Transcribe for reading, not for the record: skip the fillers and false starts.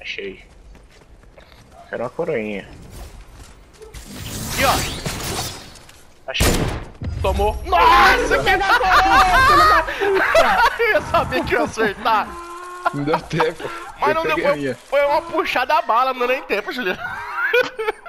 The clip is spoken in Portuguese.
Achei. Quero uma coroinha. Aqui, ó. Achei. Tomou. Nossa, que da coroa! Eu ia saber que ia acertar. Não deu tempo. Mas Eu não deu peguei a minha. Foi uma puxada a bala, não deu nem tempo, Juliano.